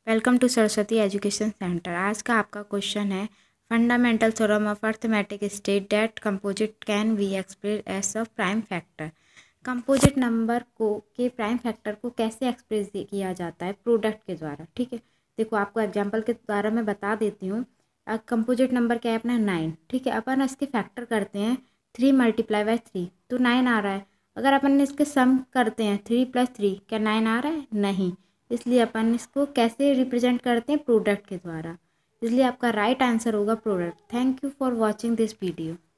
Welcome to Saraswati education centre. आज का आपका क्वेश्चन है fundamental theorem of arithmetic state that composite can be express as a prime factor. Composite number को के prime factor को कैसे एक्सप्रेस किया जाता है प्रोडक्ट के द्वारा। ठीक है, देखो आपको एग्जांपल के द्वारा मैं बता देती हूँ। कंपोजिट नंबर क्या है अपना 9। ठीक है, अपन इसके फैक्टर करते हैं 3 × 3 तो 9 आ रहा है। अगर अपन इसके सम करते हैं 3 + 3 क्या 9 आ रहा है? नहीं। इसलिए अपन इसको कैसे रिप्रेजेंट करते हैं? प्रोडक्ट के द्वारा। इसलिए आपका राइट आंसर होगा product. Thank you for watching this video.